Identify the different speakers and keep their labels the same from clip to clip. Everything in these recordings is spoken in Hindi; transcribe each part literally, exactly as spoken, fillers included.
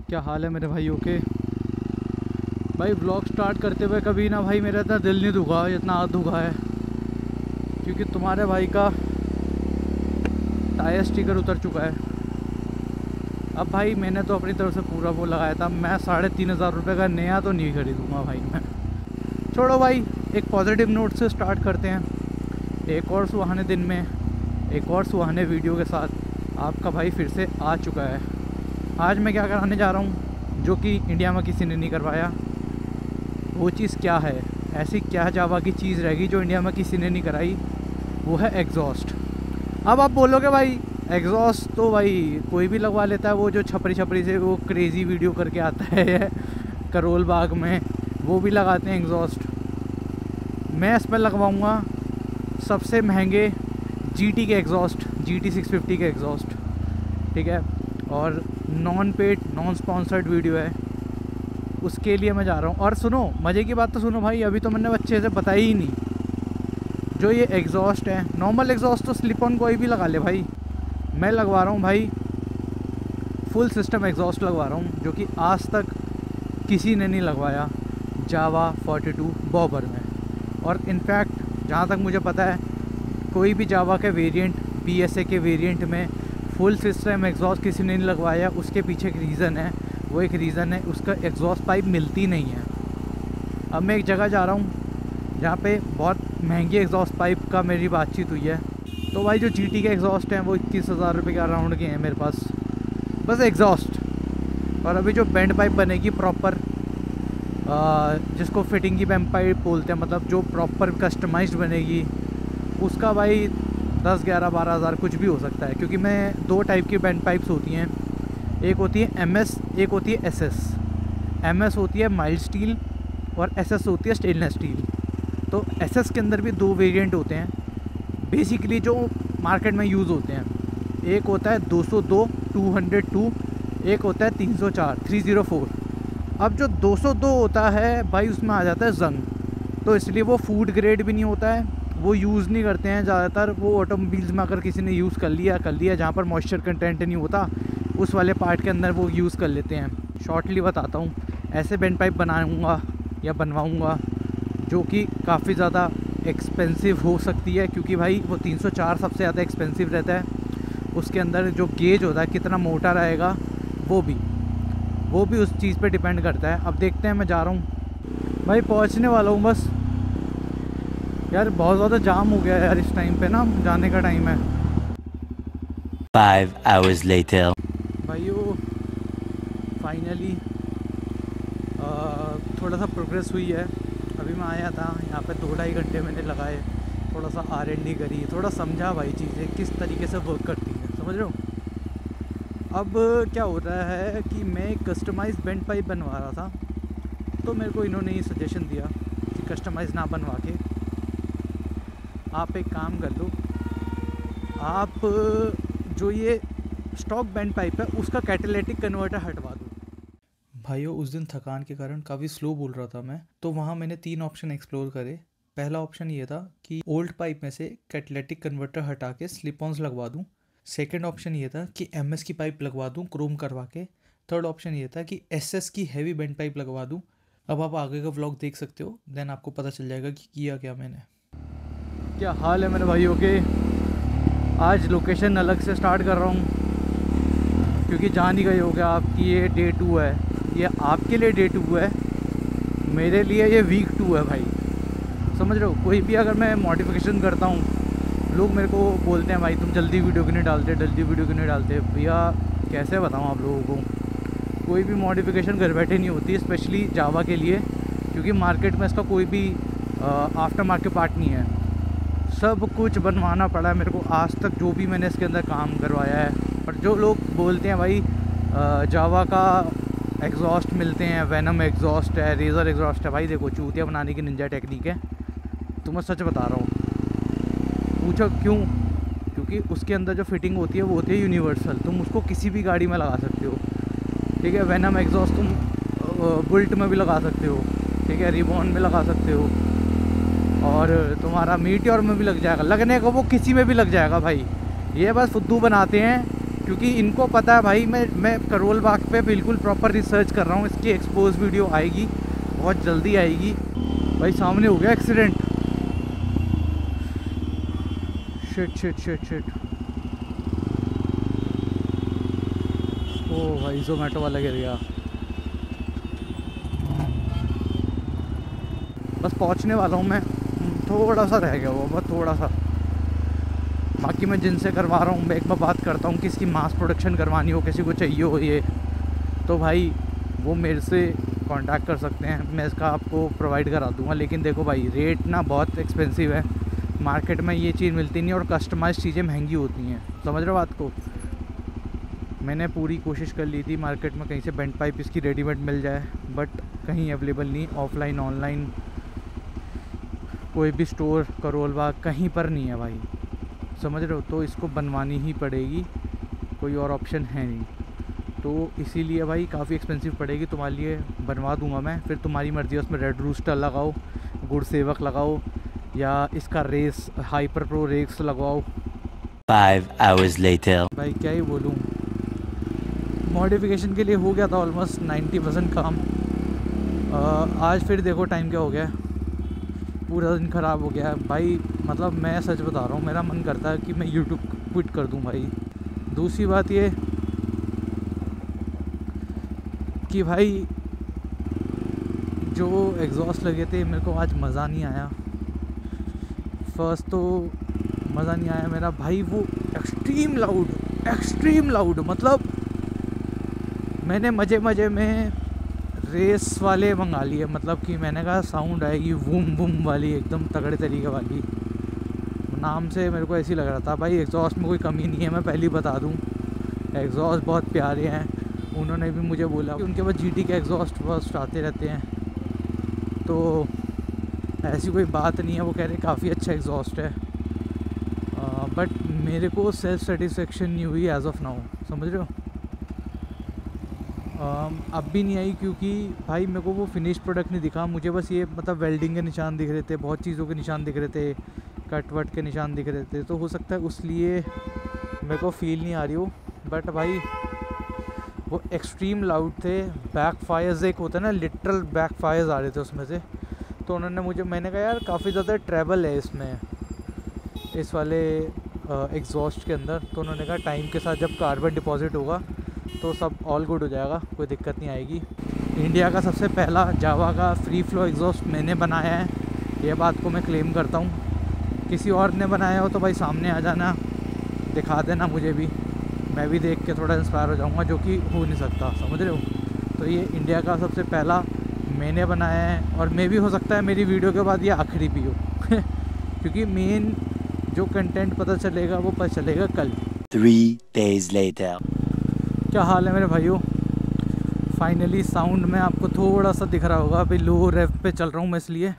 Speaker 1: क्या हाल है मेरे भाइयों के। भाई व्लॉग स्टार्ट करते हुए कभी ना भाई मेरा इतना दिल नहीं दुखा जितना आज दुखा है, क्योंकि तुम्हारे भाई का टायर स्टिकर उतर चुका है। अब भाई मैंने तो अपनी तरफ से पूरा वो लगाया था, मैं साढ़े तीन हज़ार रुपये का नया तो नहीं खरीदूँगा भाई मैं। छोड़ो भाई, एक पॉजिटिव नोट से स्टार्ट करते हैं। एक और सुहाने दिन में एक और सुहाने वीडियो के साथ आपका भाई फिर से आ चुका है। आज मैं क्या कराने जा रहा हूँ जो कि इंडिया में किसी ने नहीं करवाया। वो चीज़ क्या है, ऐसी क्या जावा की चीज़ रहेगी जो इंडिया में किसी ने नहीं कराई, वो है एग्जॉस्ट। अब आप बोलोगे भाई एग्जॉस्ट तो भाई कोई भी लगवा लेता है, वो जो छपरी छपरी से वो क्रेज़ी वीडियो करके आता है करोल बाग में, वो भी लगाते हैं एग्जॉस्ट। मैं इस पर लगवाऊँगा सबसे महंगे जीटी के एग्जॉस्ट, जीटी सिक्स फिफ्टी के एग्जॉस्ट, ठीक है। और non paid non sponsored video है, उसके लिए मैं जा रहा हूँ। और सुनो, मज़े की बात तो सुनो भाई, अभी तो मैंने अच्छे से बताई ही नहीं। जो ये एग्जॉस्ट है, नॉर्मल एग्जॉस्ट तो स्लिप ऑन कोई भी लगा ले भाई, मैं लगवा रहा हूँ भाई फुल सिस्टम एग्जॉस्ट लगवा रहा हूँ, जो कि आज तक किसी ने नहीं लगवाया जावा फोर्टी टू बॉबर में। और इनफैक्ट जहाँ तक मुझे पता है कोई भी जावा के वेरिएंट, बीएसए के वेरिएंट में फुल सिस्टम एग्जॉस्ट किसी ने नहीं लगवाया। उसके पीछे एक रीज़न है, वो एक रीज़न है उसका एग्जॉस्ट पाइप मिलती नहीं है। अब मैं एक जगह जा रहा हूँ जहाँ पे बहुत महंगी एग्जॉस्ट पाइप का मेरी बातचीत हुई है। तो भाई जो जीटी के एग्जॉस्ट हैं वो इक्कीस हज़ार रुपये के अराउंड के हैं मेरे पास, बस एग्जॉस्ट। और अभी जो बैंड पाइप बनेगी प्रॉपर, जिसको फिटिंग की बैंड पाइप बोलते हैं, मतलब जो प्रॉपर कस्टमाइज्ड बनेगी, उसका भाई दस ग्यारह बारह हज़ार कुछ भी हो सकता है। क्योंकि मैं दो टाइप की बैंड पाइप्स होती हैं, एक होती है एमएस, एक होती है एसएस। एमएस होती है माइल्ड स्टील और एसएस होती है स्टेनलेस स्टील। तो एसएस के अंदर भी दो वेरिएंट होते हैं बेसिकली जो मार्केट में यूज़ होते हैं। एक होता है दो सौ दो टू हंड्रेड टू, एक होता है तीन सौ चार थ्री ज़ीरो फोर। अब जो दो सौ दो होता है भाई उसमें आ जाता है जंग, तो इसलिए वो फूड ग्रेड भी नहीं होता है, वो यूज़ नहीं करते हैं ज़्यादातर। वो ऑटोमोबाइल्स में अगर किसी ने यूज़ कर लिया कर लिया जहाँ पर मॉइस्चर कंटेंट नहीं होता, उस वाले पार्ट के अंदर वो यूज़ कर लेते हैं। शॉर्टली बताता हूँ, ऐसे बैंड पाइप बनाऊँगा या बनवाऊँगा जो कि काफ़ी ज़्यादा एक्सपेंसिव हो सकती है, क्योंकि भाई वो तीन सौ चार सबसे ज़्यादा एक्सपेंसिव रहता है। उसके अंदर जो गेज होता है कितना मोटा रहेगा वो भी वो भी उस चीज़ पे डिपेंड करता है। अब देखते हैं, मैं जा रहा हूँ भाई, पहुँचने वाला हूँ बस। यार बहुत ज़्यादा जाम हो गया यार इस टाइम पे ना, जाने का टाइम है।
Speaker 2: Five hours later.
Speaker 1: भाइयों फाइनली थोड़ा सा प्रोग्रेस हुई है। अभी मैं आया था यहाँ पे, दो ढाई घंटे मैंने लगाए, थोड़ा सा आर एन डी करी, थोड़ा समझा भाई चीज़ें किस तरीके से वर्क करती हैं, समझ रहे हो। अब क्या हो रहा है कि मैं एक कस्टमाइज बैंड पाइप बनवा रहा था, तो मेरे को इन्होंने ये सजेशन दिया कि कस्टमाइज़ ना बनवा के आप एक काम कर लो, आप जो ये स्टॉक बैंड पाइप है उसका कैटालिटिक कन्वर्टर हटवा दो। भाइयों उस दिन थकान के कारण काफ़ी स्लो बोल रहा था मैं, तो वहाँ मैंने तीन ऑप्शन एक्सप्लोर करे। पहला ऑप्शन ये था कि ओल्ड पाइप में से कैटालिटिक कन्वर्टर हटा के स्लिप ऑन्स लगवा दूँ। सेकंड ऑप्शन ये था कि एमएस की पाइप लगवा दूँ क्रोम करवा के। थर्ड ऑप्शन ये था कि एसएस की हैवी बैंड पाइप लगवा दूँ। अब आप आगे का व्लॉग देख सकते हो, देन आपको पता चल जाएगा कि किया क्या मैंने। क्या हाल है मेरे भाइयों के। आज लोकेशन अलग से स्टार्ट कर रहा हूँ, क्योंकि जान ही गए हो गया आपकी ये डे टू है, ये आपके लिए डे टू है, मेरे लिए ये वीक टू है भाई, समझ रहे हो। कोई भी अगर मैं मॉडिफिकेशन करता हूँ, लोग मेरे को बोलते हैं भाई तुम जल्दी वीडियो क्यों नहीं डालते, जल्दी वीडियो क्यों नहीं डालते। भैया कैसे बताऊँ आप लोगों को, कोई भी मॉडिफिकेशन घर बैठे नहीं होती, स्पेशली जावा के लिए, क्योंकि मार्केट में इसका कोई भी आफ्टर मार्केट पार्ट नहीं है। सब कुछ बनवाना पड़ा है मेरे को आज तक, जो भी मैंने इसके अंदर काम करवाया है। और जो लोग बोलते हैं भाई जावा का एग्जॉस्ट मिलते हैं, वेनम एग्जॉस्ट है, रेज़र एग्जॉस्ट है, भाई देखो चूतिया बनाने की निंजा टेक्निक है, तो मैं सच बता रहा हूँ। पूछो क्यों, क्योंकि उसके अंदर जो फिटिंग होती है वो होती है यूनिवर्सल, तुम उसको किसी भी गाड़ी में लगा सकते हो, ठीक है। वेनम एग्जॉस्ट तुम बुल्ट में भी लगा सकते हो, ठीक है, रिबॉन में लगा सकते हो, और तुम्हारा मीटियोर में भी लग जाएगा, लगने का वो किसी में भी लग जाएगा भाई। ये बस फुद्दू बनाते हैं क्योंकि इनको पता है भाई मैं मैं करोल बाग पे बिल्कुल प्रॉपर रिसर्च कर रहा हूँ। इसकी एक्सपोज वीडियो आएगी, बहुत जल्दी आएगी। भाई सामने हो गया accident. Shit shit shit shit. Oh भाई जोमेटो वाला गिर गया। बस पहुंचने वाला हूँ मैं, थोड़ा सा रह गया वो, बस थोड़ा सा। बाकी मैं जिनसे करवा रहा हूँ मैं एक बार बात करता हूँ, किसकी मास प्रोडक्शन करवानी हो, किसी को चाहिए हो ये, तो भाई वो मेरे से कांटेक्ट कर सकते हैं, मैं इसका आपको प्रोवाइड करा दूँगा। लेकिन देखो भाई रेट ना बहुत एक्सपेंसिव है, मार्केट में ये चीज़ मिलती नहीं और कस्टमाइज चीज़ें महंगी होती हैं, समझ रहे हो बात को। मैंने पूरी कोशिश कर ली थी मार्केट में कहीं से बेंट पाइप इसकी रेडीमेड मिल जाए, बट कहीं अवेलेबल नहीं। ऑफलाइन ऑनलाइन कोई भी स्टोर करोल बाग कहीं पर नहीं है भाई, समझ रहे हो। तो इसको बनवानी ही पड़ेगी, कोई और ऑप्शन है नहीं। तो इसीलिए भाई काफ़ी एक्सपेंसिव पड़ेगी, तुम्हारे लिए बनवा दूंगा मैं, फिर तुम्हारी मर्ज़ी है उसमें रेड रूस्टर लगाओ, गुड़ सेवक लगाओ, या इसका रेस हाइपर प्रो रेस लगवाओ।
Speaker 2: Five hours later.
Speaker 1: भाई क्या ही बोलूँ, मॉडिफिकेशन के लिए हो गया था ऑलमोस्ट नाइन्टी परसेंट काम। आ, आज फिर देखो टाइम क्या हो गया, पूरा दिन ख़राब हो गया भाई। मतलब मैं सच बता रहा हूँ, मेरा मन करता है कि मैं यूट्यूब क्विट कर दूँ भाई। दूसरी बात ये कि भाई जो एग्जॉस्ट लगे थे मेरे को आज मज़ा नहीं आया। फर्स्ट तो मज़ा नहीं आया मेरा भाई, वो एक्सट्रीम लाउड एक्सट्रीम लाउड मतलब मैंने मज़े मज़े में रेस वाले मंगा लिए, मतलब कि मैंने कहा साउंड आएगी वूम वूम वाली, एकदम तगड़े तरीके वाली। नाम से मेरे को ऐसी लग रहा था भाई। एग्जॉस्ट में कोई कमी नहीं है, मैं पहले ही बता दूं, एग्जॉस्ट बहुत प्यारे हैं। उन्होंने भी मुझे बोला कि उनके पास जीटी के एग्जॉस्ट फर्स्ट आते रहते हैं, तो ऐसी कोई बात नहीं है। वो कह रहे काफ़ी अच्छा एग्जॉस्ट है, बट मेरे को सेल्फ सेटिस्फेक्शन नहीं हुई एज ऑफ नाउ, समझ रहे हो। Um, अब भी नहीं आई क्योंकि भाई मेरे को वो फिनिश प्रोडक्ट नहीं दिखा। मुझे बस ये मतलब वेल्डिंग के निशान दिख रहे थे, बहुत चीज़ों के निशान दिख रहे थे, कट वट के निशान दिख रहे थे, तो हो सकता है उसलिए मेरे को फील नहीं आ रही हो। बट भाई वो एक्सट्रीम लाउड थे। बैक फायर्स एक होता है ना, लिटरल बैक फायर्स आ रहे थे उसमें से। तो उन्होंने मुझे, मैंने कहा यार काफ़ी ज़्यादा ट्रैवल है इसमें, इस वाले एग्जॉस्ट के अंदर। तो उन्होंने कहा टाइम के साथ जब कार्बन डिपॉजिट होगा तो सब ऑल गुड हो जाएगा, कोई दिक्कत नहीं आएगी। इंडिया का सबसे पहला जावा का फ्री फ्लो एग्जॉस्ट मैंने बनाया है, ये बात को मैं क्लेम करता हूँ। किसी और ने बनाया हो तो भाई सामने आ जाना, दिखा देना मुझे भी, मैं भी देख के थोड़ा इंस्पायर हो जाऊँगा, जो कि हो नहीं सकता, समझ रहे हो। तो ये इंडिया का सबसे पहला मैंने बनाया है, और मे भी हो सकता है मेरी वीडियो के बाद ये आखिरी भी हो क्योंकि मेन जो कंटेंट पता चलेगा वो पता चलेगा कल।
Speaker 2: Three days later.
Speaker 1: क्या हाल है मेरे भाइयों। फाइनली साउंड में आपको थोड़ा सा दिख रहा होगा, अभी लो रेव पे चल रहा हूँ मैं, इसलिए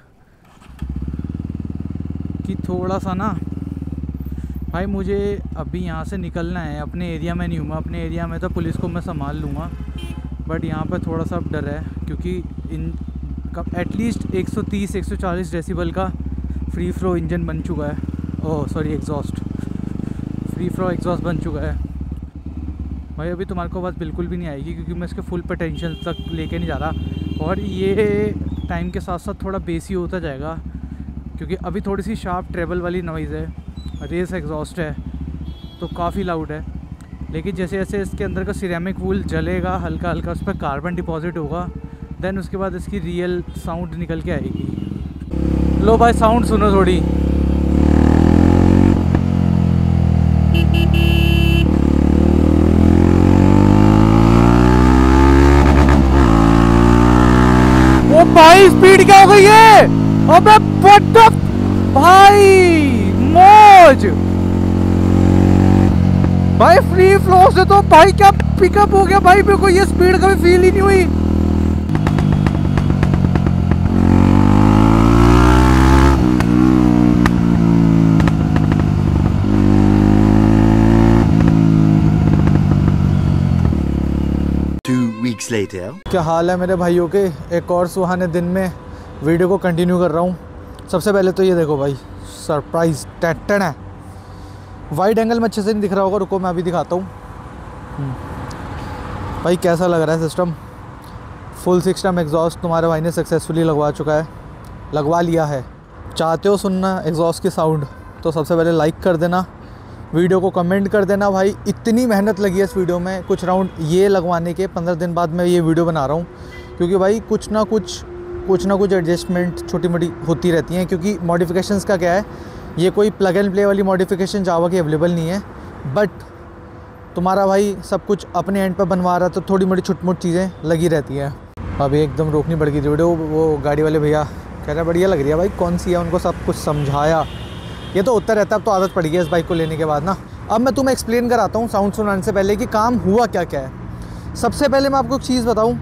Speaker 1: कि थोड़ा सा ना भाई मुझे अभी यहाँ से निकलना है। अपने एरिया में नहीं हूँ मैं, अपने एरिया में तो पुलिस को मैं संभाल लूँगा, बट यहाँ पे थोड़ा सा डर है क्योंकि इन का एटलीस्ट एक सौ तीस एक सौ चालीस डेसिबल का फ्री फ्लो इंजन बन चुका है, oh sorry exhaust, free flow exhaust बन चुका है भाई। अभी तुम्हारे को बात बिल्कुल भी नहीं आएगी क्योंकि मैं इसके फुल पोटेंशियल तक लेके नहीं जा रहा, और ये टाइम के साथ साथ थोड़ा बेसी होता जाएगा क्योंकि अभी थोड़ी सी शार्प ट्रेवल वाली नॉइज़ है, रेस एग्जॉस्ट है तो काफ़ी लाउड है। लेकिन जैसे जैसे इसके अंदर का सिरेमिक वूल जलेगा हल्का हल्का, उस पर कार्बन डिपॉजिट होगा, देन उसके बाद इसकी रियल साउंड निकल के आएगी। लो भाई साउंड सुनो थोड़ी। ओ भाई स्पीड क्या हो गई है, अबे व्हाट द भाई, मौज भाई। फ्री फ्लो से तो भाई क्या पिकअप हो गया भाई, मेरे को ये स्पीड कभी फील ही नहीं हुई।
Speaker 2: Two weeks later.
Speaker 1: क्या हाल है मेरे भाइयों के। एक और सुहाने दिन में वीडियो को कंटिन्यू कर रहा हूँ। सबसे पहले तो ये देखो भाई, सरप्राइज टेटन है। वाइड एंगल में अच्छे से नहीं दिख रहा होगा, रुको मैं अभी दिखाता हूँ। भाई कैसा लग रहा है सिस्टम? फुल सिस्टम एग्जॉस्ट तुम्हारे भाई ने सक्सेसफुली लगवा चुका है, लगवा लिया है। चाहते हो सुनना एग्जॉस्ट की साउंड तो सबसे पहले लाइक कर देना, वीडियो को कमेंट कर देना। भाई इतनी मेहनत लगी है इस वीडियो में, कुछ राउंड ये लगवाने के पंद्रह दिन बाद मैं ये वीडियो बना रहा हूँ, क्योंकि भाई कुछ ना कुछ कुछ ना कुछ एडजस्टमेंट छोटी मोटी होती रहती हैं। क्योंकि मॉडिफिकेशंस का क्या है, ये कोई प्लग एंड प्ले वाली मॉडिफिकेशन जावा की अवेलेबल नहीं है, बट तुम्हारा भाई सब कुछ अपने एंड पर बनवा रहा है तो थोड़ी मोटी छोटी मोटी चीज़ें लगी रहती हैं। अभी एकदम रोकनी पड़ गई थी वीडियो, वो गाड़ी वाले भैया कह रहे बढ़िया लग रही है भाई, कौन सी है, उनको सब कुछ समझाया। ये तो होता रहता है, अब तो आदत पड़ गई है इस बाइक को लेने के बाद ना। अब मैं तुम्हें एक्सप्लेन कराता हूँ साउंड सुनाने से पहले कि काम हुआ क्या क्या है। सबसे पहले मैं आपको एक चीज़ बताऊँ,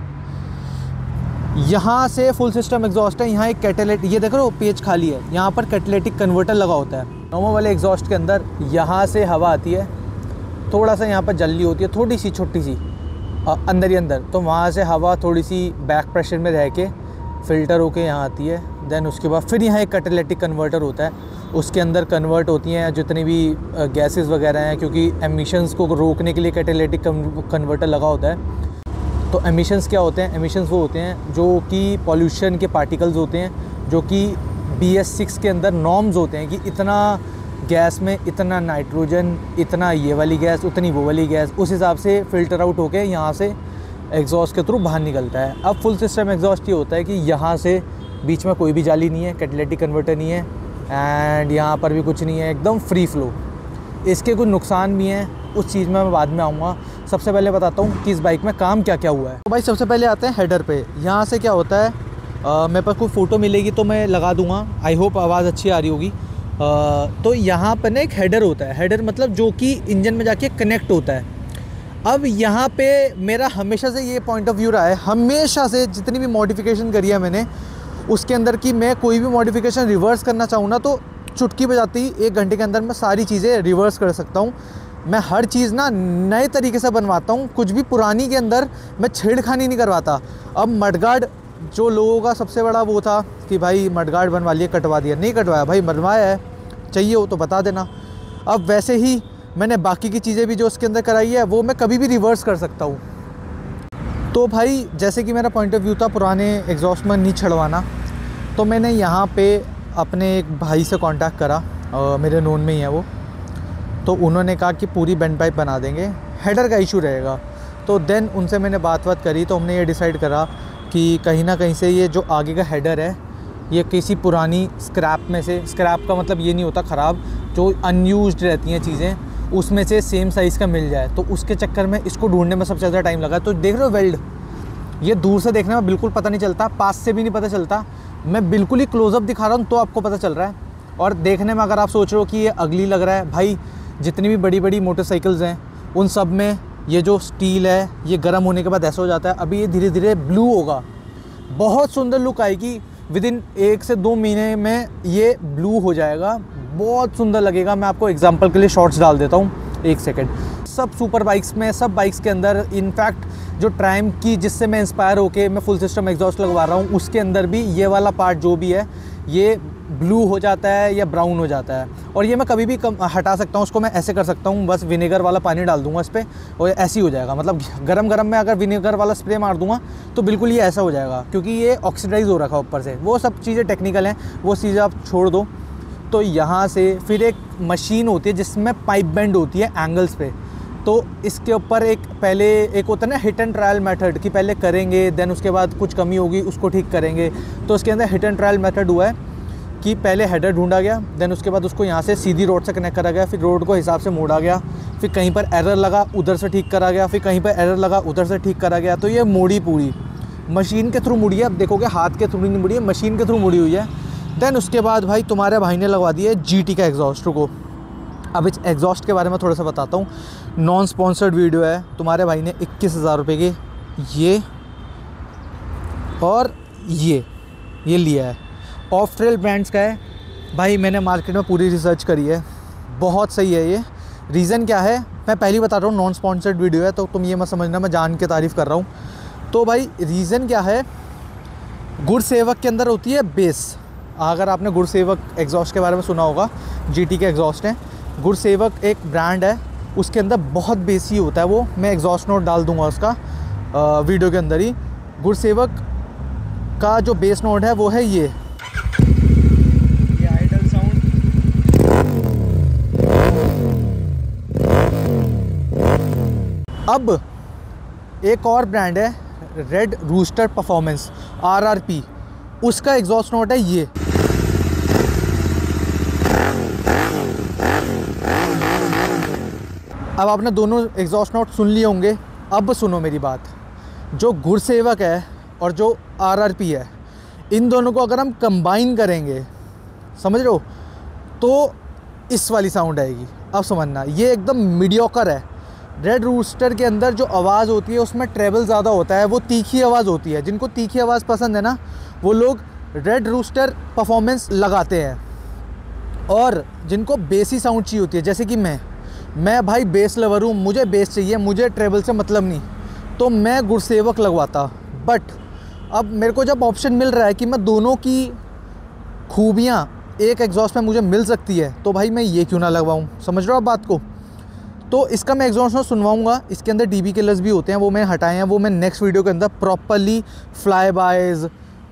Speaker 1: यहाँ से फुल सिस्टम एग्जॉस्ट है, यहाँ एक कैटेलिटिक, ये देख रहे हो पेज खाली है, यहाँ पर कैटेलिटिक कन्वर्टर लगा होता है। नॉर्मल वाले एग्जॉस्ट के अंदर यहाँ से हवा आती है, थोड़ा सा यहाँ पर जल्दी होती है, थोड़ी सी छोटी सी अंदर ही अंदर, तो वहाँ से हवा थोड़ी सी बैक प्रेशर में रह के फ़िल्टर होके यहाँ आती है। देन उसके बाद फिर यहाँ एक कैटेलिटिक कन्वर्टर होता है, उसके अंदर कन्वर्ट होती हैं जितनी भी गैसेस वगैरह हैं, क्योंकि एमिशंस को रोकने के लिए कैटेलिटिक कन्वर्टर लगा होता है। तो एमिशंस क्या होते हैं? एमिशंस वो होते हैं जो कि पॉल्यूशन के पार्टिकल्स होते हैं, जो कि बी एस सिक्स के अंदर नॉर्म्स होते हैं कि इतना गैस में इतना नाइट्रोजन, इतना ये वाली गैस, उतनी वो वाली गैस, उस हिसाब से फ़िल्टर आउट होके यहाँ से एग्जॉस्ट के थ्रू बाहर निकलता है। अब फुल सिस्टम एग्जॉस्ट ये होता है कि यहाँ से बीच में कोई भी जाली नहीं है, कैटेलिटिक कन्वर्टर नहीं है, एंड यहाँ पर भी कुछ नहीं है, एकदम फ्री फ्लो। इसके कुछ नुकसान भी हैं, उस चीज़ में मैं बाद में आऊँगा। सबसे पहले बताता हूँ कि इस बाइक में काम क्या क्या हुआ है। तो भाई सबसे पहले आते हैं हेडर पे। यहाँ से क्या होता है, आ, मेरे पास कोई फ़ोटो मिलेगी तो मैं लगा दूँगा, आई होप आवाज़ अच्छी आ रही होगी। आ, तो यहाँ पर ना एक हेडर होता है, हेडर मतलब जो कि इंजन में जाके कनेक्ट होता है। अब यहाँ पे मेरा हमेशा से ये पॉइंट ऑफ व्यू रहा है, हमेशा से जितनी भी मॉडिफिकेशन करी है मैंने उसके अंदर की, मैं कोई भी मॉडिफिकेशन रिवर्स करना चाहूँ ना तो चुटकी बजाती ही एक घंटे के अंदर मैं सारी चीज़ें रिवर्स कर सकता हूँ। मैं हर चीज़ ना नए तरीके से बनवाता हूँ, कुछ भी पुरानी के अंदर मैं छेड़खानी नहीं करवाता। अब मडगार्ड जो लोगों का सबसे बड़ा वो था कि भाई मडगार्ड बनवा लिए, कटवा दिया, नहीं कटवाया भाई, बनवाया है, चाहिए हो तो बता देना। अब वैसे ही मैंने बाकी की चीज़ें भी जो उसके अंदर कराई है वो मैं कभी भी रिवर्स कर सकता हूँ। तो भाई जैसे कि मेरा पॉइंट ऑफ व्यू था पुराने एग्जॉस्ट में नहीं छड़वाना, तो मैंने यहाँ पे अपने एक भाई से कांटेक्ट करा, आ, मेरे नोन में ही है वो, तो उन्होंने कहा कि पूरी बेंड पाइप बना देंगे, हेडर का इशू रहेगा। तो देन उनसे मैंने बात बात करी, तो हमने ये डिसाइड करा कि कहीं ना कहीं से ये जो आगे का हेडर है ये किसी पुरानी स्क्रैप में से, स्क्रैप का मतलब ये नहीं होता ख़राब, जो अनयूज्ड रहती हैं चीज़ें, उसमें से सेम साइज़ का मिल जाए। तो उसके चक्कर में इसको ढूंढने में सबसे ज़्यादा टाइम लगा। तो देख रहे हो वेल्ड, ये दूर से देखने में बिल्कुल पता नहीं चलता, पास से भी नहीं पता चलता, मैं बिल्कुल ही क्लोज़अप दिखा रहा हूँ तो आपको पता चल रहा है। और देखने में अगर आप सोच रहे हो कि ये अगली लग रहा है, भाई जितनी भी बड़ी बड़ी मोटरसाइकिल्स हैं उन सब में ये जो स्टील है ये गर्म होने के बाद ऐसा हो जाता है। अभी ये धीरे धीरे ब्लू होगा, बहुत सुंदर लुक आएगी, विद इन एक से दो महीने में ये ब्लू हो जाएगा, बहुत सुंदर लगेगा। मैं आपको एग्जांपल के लिए शॉर्ट्स डाल देता हूँ, एक सेकेंड। सब सुपर बाइक्स में, सब बाइक्स के अंदर, इनफैक्ट जो ट्रायम्फ की जिससे मैं इंस्पायर होके मैं फुल सिस्टम एग्जॉस्ट लगवा रहा हूँ उसके अंदर भी ये वाला पार्ट जो भी है ये ब्लू हो जाता है या ब्राउन हो जाता है। और ये मैं कभी भी कम हटा सकता हूँ, उसको मैं ऐसे कर सकता हूँ, बस विनेगर वाला पानी डाल दूंगा इस पर और ऐसे ही हो जाएगा। मतलब गरम गरम में अगर विनेगर वाला स्प्रे मार दूंगा तो बिल्कुल ये ऐसा हो जाएगा, क्योंकि ये ऑक्सीडाइज हो रखा है ऊपर से। वो सब चीज़ें टेक्निकल हैं, वो चीज़ें आप छोड़ दो। तो यहाँ से फिर एक मशीन होती है जिसमें पाइप बेंड होती है एंगल्स पे। तो इसके ऊपर एक पहले एक होता है ना हिट एंड ट्रायल मेथड, कि पहले करेंगे देन उसके बाद कुछ कमी होगी उसको ठीक करेंगे। तो इसके अंदर हिट एंड ट्रायल मेथड हुआ है कि पहले हेडर ढूंढा गया, देन उसके बाद उसको यहाँ से सीधी रोड से कनेक्ट करा गया, फिर रोड को हिसाब से मोड़ा गया, फिर कहीं पर एरर लगा उधर से ठीक करा गया, फिर कहीं पर एरर लगा उधर से ठीक करा गया। तो ये मोड़ी पूरी मशीन के थ्रू मुड़ी है। अब देखोगे हाथ के थ्रू नहीं मुड़ी है, मशीन के थ्रू मुड़ी हुई है। देन उसके बाद भाई तुम्हारे भाई ने लगवा दिया जी टी का एग्जॉस्ट को। अब इस एग्जॉस्ट के बारे में थोड़ा सा बताता हूँ। नॉन स्पॉन्सर्ड वीडियो है। तुम्हारे भाई ने इक्कीस हज़ार रुपये के ये और ये ये लिया है, ऑफ ट्रेल ब्रांड्स का है। भाई मैंने मार्केट में पूरी रिसर्च करी है, बहुत सही है ये। रीज़न क्या है मैं पहले बता रहा हूँ, नॉन स्पॉन्सर्ड वीडियो है तो तुम ये मत समझना मैं जान के तारीफ़ कर रहा हूँ। तो भाई रीज़न क्या है, गुरसेवक के अंदर होती है बेस। अगर आपने गुरसेवक एग्जॉस्ट के बारे में सुना होगा, जीटी के एग्जॉस्ट हैं। गुरसेवक एक ब्रांड है उसके अंदर बहुत बेसी होता है वो। मैं एग्जॉस्ट नोट डाल दूंगा उसका आ, वीडियो के अंदर ही। गुरसेवक का जो बेस नोट है वो है ये ये आइडल साउंड। अब एक और ब्रांड है Red Rooster performance R R P, उसका एग्जॉस्ट नोट है ये। अब आपने दोनों एग्जॉस्ट नोट सुन लिए होंगे। अब सुनो मेरी बात, जो गुरसेवक है और जो आर आर पी है, इन दोनों को अगर हम कंबाइन करेंगे, समझ रहे हो, तो इस वाली साउंड आएगी। अब समझना, ये एकदम मीडियोकर है। रेड रूस्टर के अंदर जो आवाज़ होती है उसमें ट्रेबल ज़्यादा होता है, वो तीखी आवाज़ होती है। जिनको तीखी आवाज़ पसंद है ना, वो लोग रेड रूस्टर परफॉर्मेंस लगाते हैं। और जिनको बेसी साउंड चाहिए होती है, जैसे कि मैं मैं भाई बेस लवर हूँ, मुझे बेस चाहिए, मुझे ट्रेबल से मतलब नहीं, तो मैं गुरसेवक लगवाता। बट अब मेरे को जब ऑप्शन मिल रहा है कि मैं दोनों की खूबियाँ एक एग्जॉस्ट में मुझे मिल सकती है, तो भाई मैं ये क्यों ना लगवाऊँ। समझ रहे हो आप बात को। तो इसका मैं एग्जॉस्ट में सुनवाऊँगा। इसके अंदर डीबी किलर्स भी होते हैं, वो मैंने हटाए हैं, वो मैं नेक्स्ट वीडियो के अंदर properly flybys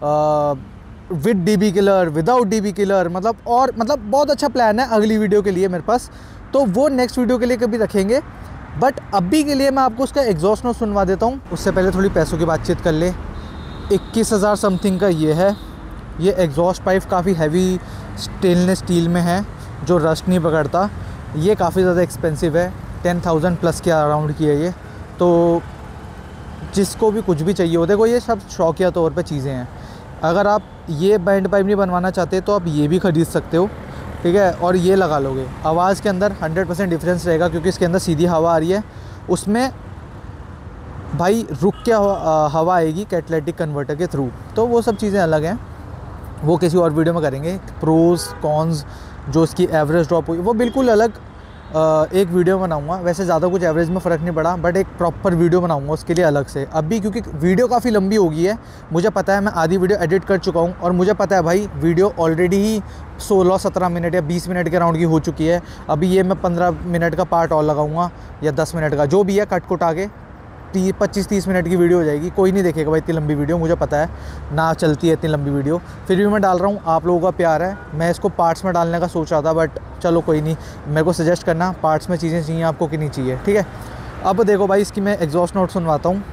Speaker 1: with DB killer, without DB killer, मतलब और मतलब बहुत अच्छा प्लान है अगली वीडियो के लिए मेरे पास, तो वो नेक्स्ट वीडियो के लिए कभी रखेंगे। बट अभी के लिए मैं आपको उसका एग्जॉस्ट नोट सुनवा देता हूँ। उससे पहले थोड़ी पैसों की बातचीत कर ले। इक्कीस हज़ार समथिंग का ये है। ये एग्जॉस्ट पाइप काफ़ी हैवी स्टेनलेस स्टील में है जो रस्ट नहीं पकड़ता। ये काफ़ी ज़्यादा एक्सपेंसिव है, टेन थाउजेंड प्लस के अराउंड की है ये। तो जिसको भी कुछ भी चाहिए हो, देखो ये सब शौकिया तौर पे चीज़ें हैं। अगर आप ये बैंड पाइप नहीं बनवाना चाहते तो आप ये भी ख़रीद सकते हो, ठीक है, और ये लगा लोगे। आवाज़ के अंदर हंड्रेड परसेंट डिफरेंस रहेगा क्योंकि इसके अंदर सीधी हवा आ रही है, उसमें भाई रुक के हवा, हवा आएगी कैटलिटिक कन्वर्टर के थ्रू। तो वो सब चीज़ें अलग हैं, वो किसी और वीडियो में करेंगे। प्रोस कॉन्स, जो इसकी एवरेज ड्रॉप हुई, वो बिल्कुल अलग एक वीडियो बनाऊंगा। वैसे ज़्यादा कुछ एवरेज में फ़र्क नहीं पड़ा, बट एक प्रॉपर वीडियो बनाऊंगा उसके लिए अलग से। अभी क्योंकि वीडियो काफ़ी लंबी हो गई है, मुझे पता है, मैं आधी वीडियो एडिट कर चुका हूँ और मुझे पता है भाई वीडियो ऑलरेडी ही सोलह सत्रह मिनट या बीस मिनट के राउंड की हो चुकी है। अभी ये मैं पंद्रह मिनट का पार्ट और लगाऊंगा या दस मिनट का, जो भी है, कट कुट आगे ती पच्चीस तीस मिनट की वीडियो हो जाएगी। कोई नहीं देखेगा भाई इतनी लंबी वीडियो, मुझे पता है ना चलती है इतनी लंबी वीडियो, फिर भी मैं डाल रहा हूँ। आप लोगों का प्यार है। मैं इसको पार्ट्स में डालने का सोच रहा था, बट चलो कोई नहीं, मेरे को सजेस्ट करना पार्ट्स में चीज़ें चाहिए आपको कि नहीं चाहिए, ठीक है। अब देखो भाई, इसकी मैं एग्जॉस्ट नोट सुनवाता हूँ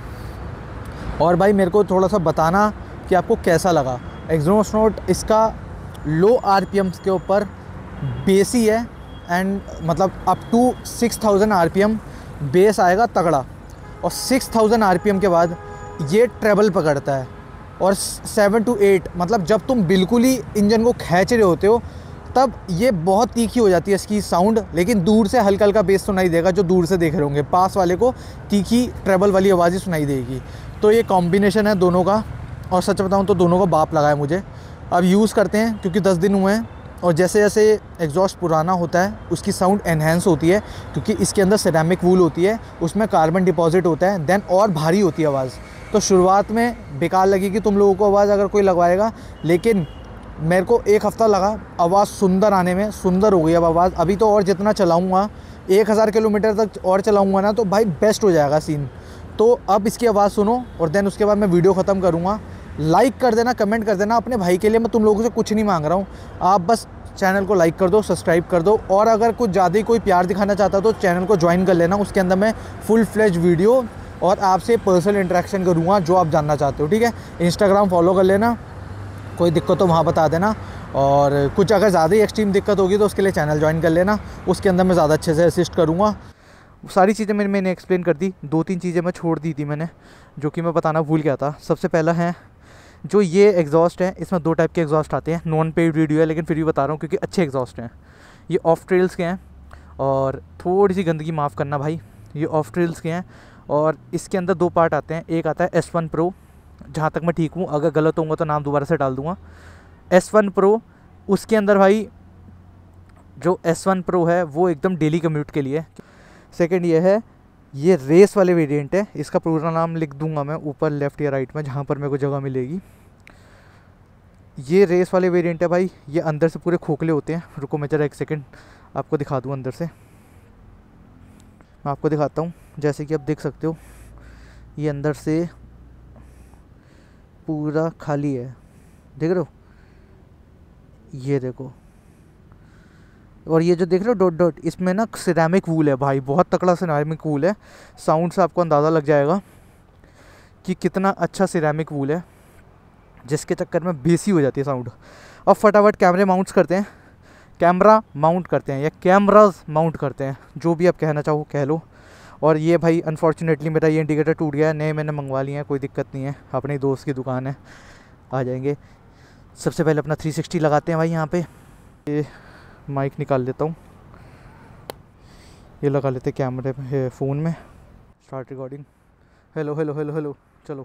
Speaker 1: और भाई मेरे को थोड़ा सा बताना कि आपको कैसा लगा एग्जॉस्ट नोट। इसका लो आर पी एम्स के ऊपर बेसी है एंड मतलब up to six thousand R P M बेस आएगा तगड़ा, और six thousand R P M के बाद ये ट्रेबल पकड़ता है। और सेवन टू एट मतलब जब तुम बिल्कुल ही इंजन को खींच रहे होते हो तब ये बहुत तीखी हो जाती है इसकी साउंड, लेकिन दूर से हल्का हल्का बेस सुनाई देगा। जो दूर से देख रहे होंगे, पास वाले को तीखी ट्रेबल वाली आवाज़ ही सुनाई देगी। तो ये कॉम्बिनेशन है दोनों का, और सच बताऊँ तो दोनों का बाप लगा है मुझे। अब यूज़ करते हैं क्योंकि दस दिन हुए हैं, और जैसे जैसे एग्जॉस्ट पुराना होता है उसकी साउंड एनहेंस होती है क्योंकि इसके अंदर सिरेमिक वूल होती है, उसमें कार्बन डिपॉजिट होता है, देन और भारी होती है आवाज़। तो शुरुआत में बेकार लगेगी तुम लोगों को आवाज़ अगर कोई लगवाएगा, लेकिन मेरे को एक हफ़्ता लगा आवाज़ सुंदर आने में। सुंदर हो गई अब आवाज़। अभी तो और जितना चलाऊँगा, एक हज़ार किलोमीटर तक और चलाऊँगा ना, तो भाई बेस्ट हो जाएगा सीन। तो अब इसकी आवाज़ सुनो और देन उसके बाद मैं वीडियो ख़त्म करूँगा। लाइक कर देना, कमेंट कर देना अपने भाई के लिए। मैं तुम लोगों से कुछ नहीं मांग रहा हूँ, आप बस चैनल को लाइक कर दो, सब्सक्राइब कर दो, और अगर कुछ ज़्यादा ही कोई प्यार दिखाना चाहता तो चैनल को ज्वाइन कर लेना। उसके अंदर मैं फुल फ्लेज वीडियो और आपसे पर्सनल इंटरेक्शन करूँगा जो आप जानना चाहते हो, ठीक है। इंस्टाग्राम फॉलो कर लेना, कोई दिक्कत हो वहाँ बता देना, और कुछ अगर ज़्यादा ही एक्सट्रीम दिक्कत होगी तो उसके लिए चैनल ज्वाइन कर लेना। उसके अंदर मैं ज़्यादा अच्छे से असिस्ट करूँगा। सारी चीज़ें मैंने मैंने एक्सप्लेन कर दी। दो तीन चीज़ें मैं छोड़ दी थी मैंने, जो कि मैं बताना भूल गया था। सबसे पहला है जो ये एग्जॉस्ट है, इसमें दो टाइप के एग्जॉस्ट आते हैं। नॉन पेड वीडियो है लेकिन फिर भी बता रहा हूँ क्योंकि अच्छे एग्जॉस्ट हैं। ये ऑफ ट्रेल्स के हैं, और थोड़ी सी गंदगी माफ़ करना भाई, ये ऑफ ट्रेल्स के हैं। और इसके अंदर दो पार्ट आते हैं। एक आता है एस वन प्रो, जहाँ तक मैं ठीक हूँ, अगर गलत होऊंगा तो नाम दोबारा से डाल दूँगा। एस वन प्रो, उसके अंदर भाई जो एस वन प्रो है वो एकदम डेली कम्यूट के लिए। सेकेंड ये है, ये रेस वाले वेरिएंट है। इसका पूरा नाम लिख दूंगा मैं ऊपर लेफ़्ट या राइट में, जहाँ पर मेरे को जगह मिलेगी। ये रेस वाले वेरिएंट है भाई। ये अंदर से पूरे खोखले होते हैं। रुको मैं जरा एक सेकंड आपको दिखा दूँ अंदर से। मैं आपको दिखाता हूँ। जैसे कि आप देख सकते हो ये अंदर से पूरा खाली है, देख रहे हो, ये देखो। और ये जो देख रहे हो डॉट डॉट, इसमें ना सिरेमिक वूल है भाई, बहुत तकड़ा सिरेमिक वूल है। साउंड से आपको अंदाज़ा लग जाएगा कि कितना अच्छा सिरेमिक वूल है, जिसके चक्कर में बेसी हो जाती है साउंड। अब फटाफट कैमरे माउंट्स करते हैं, कैमरा माउंट करते हैं या कैमराज माउंट करते हैं, जो भी आप कहना चाहो कह लो। और ये भाई अनफॉर्चुनेटली मेरा ये इंडिकेटर टूट गया है, नए मैंने मंगवा लिए हैं, कोई दिक्कत नहीं है, अपने दोस्त की दुकान है, आ जाएंगे। सबसे पहले अपना थ्री सिक्सटी लगाते हैं भाई यहाँ पे। ये माइक निकाल लेता हूँ, ये लगा लेते हैं कैमरे में, फ़ोन में। Start recording. Hello hello hello hello, चलो।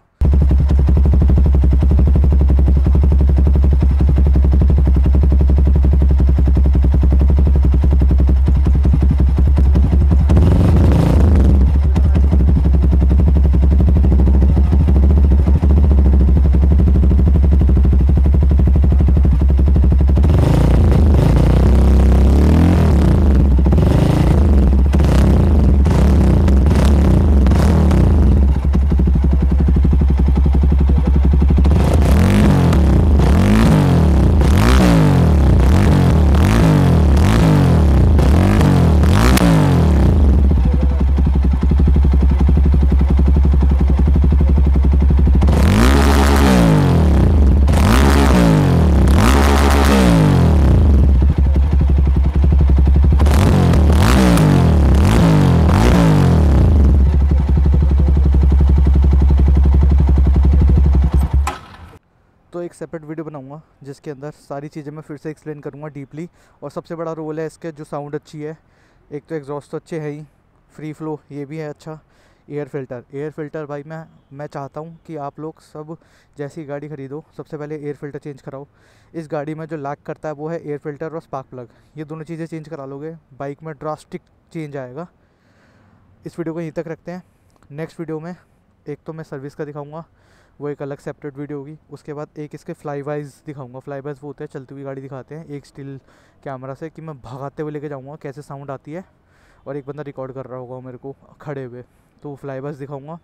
Speaker 1: तो एक सेपरेट वीडियो बनाऊंगा जिसके अंदर सारी चीज़ें मैं फिर से एक्सप्लेन करूंगा डीपली। और सबसे बड़ा रोल है इसके, जो साउंड अच्छी है, एक तो एग्जॉस्ट तो अच्छे है ही, फ्री फ्लो ये भी है अच्छा, एयर फिल्टर। एयर फिल्टर भाई मैं मैं चाहता हूँ कि आप लोग सब जैसी गाड़ी खरीदो सबसे पहले एयर फिल्टर चेंज कराओ। इस गाड़ी में जो लैक करता है वो है एयर फिल्टर और स्पार्क प्लग, ये दोनों चीज़ें चेंज करा लोगे बाइक में ड्रास्टिक चेंज आएगा। इस वीडियो को यहीं तक रखते हैं। नेक्स्ट वीडियो में एक तो मैं सर्विस का दिखाऊंगा, वो एक अलग सेपरेट वीडियो होगी। उसके बाद एक इसके फ्लाई वाइज दिखाऊंगा। फ्लाई वाइज वो होते हैं चलती हुई गाड़ी दिखाते हैं एक स्टिल कैमरा से, कि मैं भगाते हुए लेके जाऊंगा कैसे साउंड आती है, और एक बंदा रिकॉर्ड कर रहा होगा मेरे को खड़े हुए, तो वो फ्लाई वाइज दिखाऊंगा।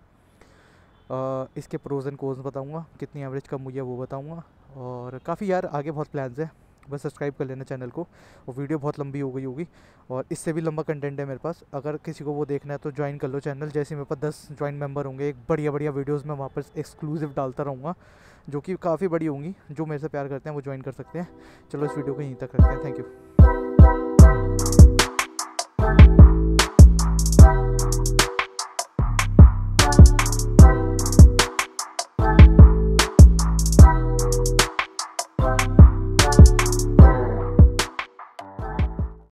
Speaker 1: इसके प्रोज एंड कोन्स बताऊंगा, कितनी एवरेज कम हुई है वो बताऊंगा। और काफ़ी यार आगे बहुत प्लान्स है, बस सब्सक्राइब कर लेना चैनल को। और वीडियो बहुत लंबी हो गई होगी और इससे भी लंबा कंटेंट है मेरे पास, अगर किसी को वो देखना है तो ज्वाइन कर लो चैनल। जैसे मेरे पास दस ज्वाइन मेंबर होंगे, एक बढ़िया बढ़िया वीडियोस मैं वहाँ पर एक्सक्लूसिव डालता रहूँगा, जो कि काफ़ी बड़ी होंगी। जो मेरे से प्यार करते हैं वो ज्वाइन कर सकते हैं। चलो इस वीडियो को यहीं तक रखते हैं, थैंक यू।